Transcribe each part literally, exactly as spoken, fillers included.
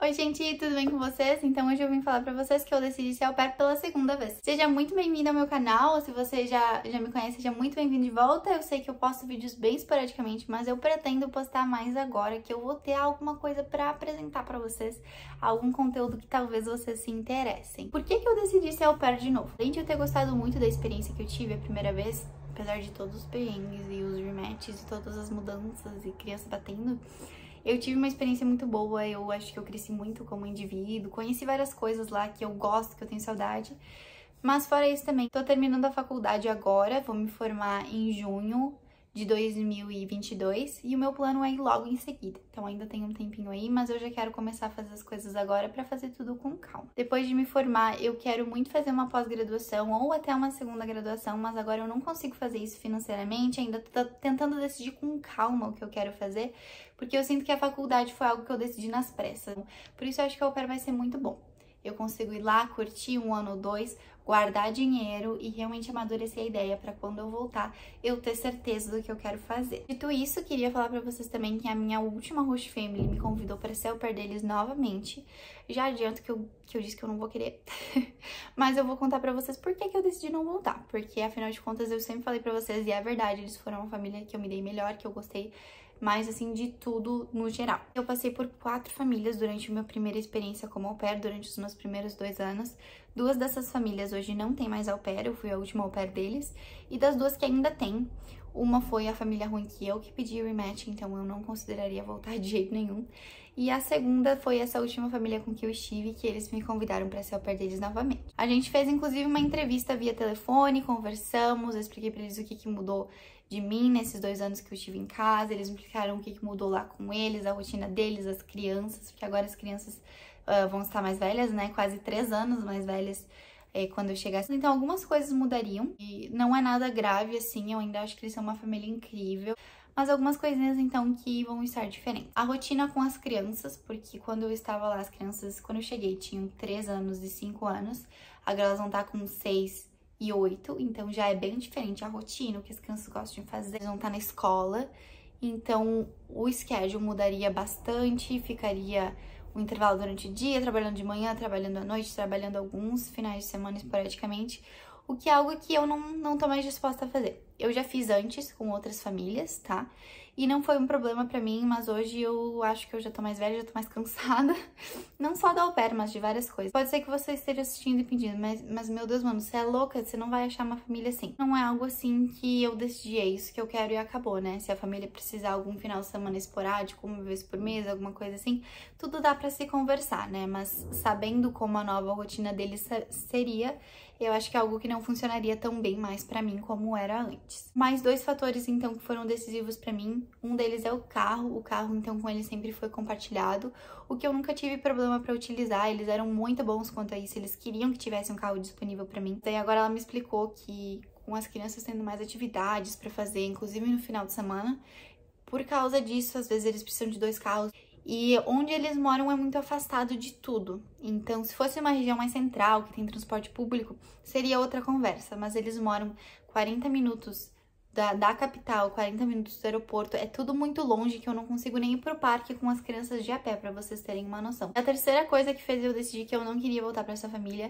Oi gente, tudo bem com vocês? Então hoje eu vim falar pra vocês que eu decidi ser au pair pela segunda vez. Seja muito bem-vindo ao meu canal, se você já, já me conhece, seja muito bem-vindo de volta. Eu sei que eu posto vídeos bem esporadicamente, mas eu pretendo postar mais agora, que eu vou ter alguma coisa pra apresentar pra vocês, algum conteúdo que talvez vocês se interessem. Por que que eu decidi ser au pair de novo? Além de eu ter gostado muito da experiência que eu tive a primeira vez, apesar de todos os perrengues e os rematches e todas as mudanças e criança batendo, eu tive uma experiência muito boa, eu acho que eu cresci muito como indivíduo, conheci várias coisas lá que eu gosto, que eu tenho saudade. Mas fora isso também, tô terminando a faculdade agora, vou me formar em junho de dois mil e vinte e dois e o meu plano é ir logo em seguida. Então ainda tem um tempinho aí, mas eu já quero começar a fazer as coisas agora pra fazer tudo com calma. Depois de me formar, eu quero muito fazer uma pós-graduação ou até uma segunda graduação, mas agora eu não consigo fazer isso financeiramente, ainda tô tentando decidir com calma o que eu quero fazer, porque eu sinto que a faculdade foi algo que eu decidi nas pressas. Por isso eu acho que a au pair vai ser muito bom. Eu consigo ir lá, curtir um ano ou dois, guardar dinheiro e realmente amadurecer a ideia para quando eu voltar eu ter certeza do que eu quero fazer. Dito isso, queria falar para vocês também que a minha última host family me convidou para ser au pair deles novamente. Já adianto que eu, que eu disse que eu não vou querer, mas eu vou contar para vocês por que que eu decidi não voltar. Porque afinal de contas eu sempre falei para vocês, e é verdade, eles foram uma família que eu me dei melhor, que eu gostei mais assim de tudo no geral. Eu passei por quatro famílias durante a minha primeira experiência como au pair, durante os meus primeiros dois anos. Duas dessas famílias hoje não tem mais au pair, eu fui a última au pair deles. E das duas que ainda tem, uma foi a família ruim que eu que pedi rematch, então eu não consideraria voltar de jeito nenhum. E a segunda foi essa última família com que eu estive, que eles me convidaram para ser au pair deles novamente. A gente fez inclusive uma entrevista via telefone, conversamos, eu expliquei para eles o que que mudou de mim nesses dois anos que eu estive em casa, eles me explicaram o que que mudou lá com eles, a rotina deles, as crianças, porque agora as crianças uh, vão estar mais velhas, né, quase três anos mais velhas é, quando eu chegasse. Então algumas coisas mudariam, e não é nada grave assim, eu ainda acho que eles são uma família incrível, mas algumas coisinhas então que vão estar diferentes. A rotina com as crianças, porque quando eu estava lá, as crianças, quando eu cheguei, tinham três anos e cinco anos, agora elas vão estar com seis e oito, então já é bem diferente a rotina, o que as crianças gostam de fazer. Eles vão estar na escola, então o schedule mudaria bastante, ficaria um intervalo durante o dia, trabalhando de manhã, trabalhando à noite, trabalhando alguns finais de semana esporadicamente, o que é algo que eu não, não tô mais disposta a fazer. Eu já fiz antes com outras famílias, tá? E não foi um problema pra mim, mas hoje eu acho que eu já tô mais velha, já tô mais cansada. Não só da au pair, mas de várias coisas. Pode ser que você esteja assistindo e pedindo, mas, mas meu Deus, mano, você é louca, você não vai achar uma família assim. Não é algo assim que eu decidi, é isso que eu quero e acabou, né? Se a família precisar algum final de semana esporádico, uma vez por mês, alguma coisa assim, tudo dá pra se conversar, né? Mas sabendo como a nova rotina deles seria, eu acho que é algo que não funcionaria tão bem mais pra mim como era antes. Mais dois fatores, então, que foram decisivos pra mim. Um deles é o carro. O carro, então, com ele sempre foi compartilhado, o que eu nunca tive problema pra utilizar. Eles eram muito bons quanto a isso, eles queriam que tivesse um carro disponível pra mim. Daí agora ela me explicou que com as crianças tendo mais atividades pra fazer, inclusive no final de semana, por causa disso, às vezes eles precisam de dois carros. E onde eles moram é muito afastado de tudo. Então, se fosse uma região mais central, que tem transporte público, seria outra conversa. Mas eles moram quarenta minutos da, da capital, quarenta minutos do aeroporto. É tudo muito longe, que eu não consigo nem ir pro parque com as crianças de a pé, pra vocês terem uma noção. A terceira coisa que fez eu decidir que eu não queria voltar pra essa família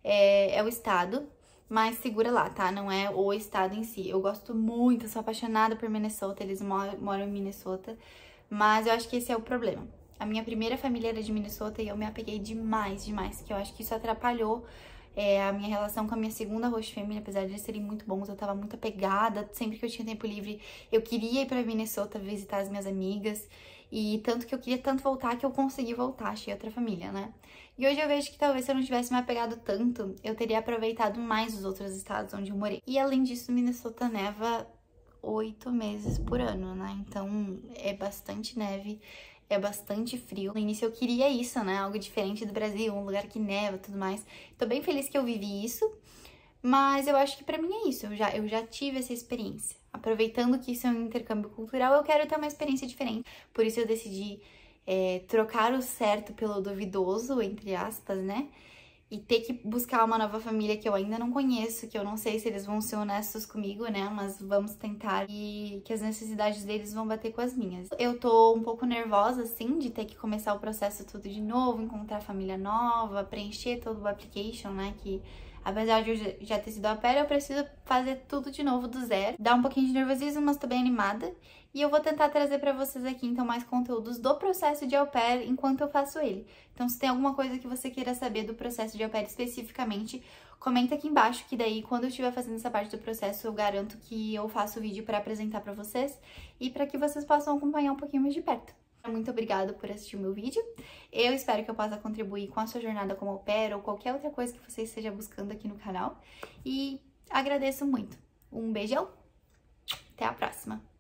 é, é o estado. Mas segura lá, tá? Não é o estado em si. Eu gosto muito, sou apaixonada por Minnesota, eles moram, moram em Minnesota. Mas eu acho que esse é o problema. A minha primeira família era de Minnesota e eu me apeguei demais, demais. Que eu acho que isso atrapalhou é, a minha relação com a minha segunda host family. Apesar de eles serem muito bons, eu tava muito apegada. Sempre que eu tinha tempo livre, eu queria ir pra Minnesota visitar as minhas amigas. E tanto que eu queria tanto voltar que eu consegui voltar, achei outra família, né? E hoje eu vejo que talvez se eu não tivesse me apegado tanto, eu teria aproveitado mais os outros estados onde eu morei. E além disso, Minnesota neva oito meses por ano, né? Então é bastante neve, é bastante frio. No início eu queria isso, né? Algo diferente do Brasil, um lugar que neva e tudo mais. Tô bem feliz que eu vivi isso, mas eu acho que pra mim é isso. Eu já, eu já tive essa experiência. Aproveitando que isso é um intercâmbio cultural, eu quero ter uma experiência diferente. Por isso eu decidi é, trocar o certo pelo duvidoso, entre aspas, né? e ter que buscar uma nova família que eu ainda não conheço, que eu não sei se eles vão ser honestos comigo, né? Mas vamos tentar, e que as necessidades deles vão bater com as minhas. Eu tô um pouco nervosa, assim, de ter que começar o processo tudo de novo, encontrar família nova, preencher todo o application, né? Que apesar de eu já ter sido au pair, eu preciso fazer tudo de novo do zero. Dá um pouquinho de nervosismo, mas tô bem animada. E eu vou tentar trazer pra vocês aqui, então, mais conteúdos do processo de au pair enquanto eu faço ele. Então, se tem alguma coisa que você queira saber do processo de au pair especificamente, comenta aqui embaixo, que daí, quando eu estiver fazendo essa parte do processo, eu garanto que eu faço o vídeo pra apresentar pra vocês e pra que vocês possam acompanhar um pouquinho mais de perto. Muito obrigada por assistir o meu vídeo. Eu espero que eu possa contribuir com a sua jornada como au pair ou qualquer outra coisa que você esteja buscando aqui no canal. E agradeço muito. Um beijão, até a próxima!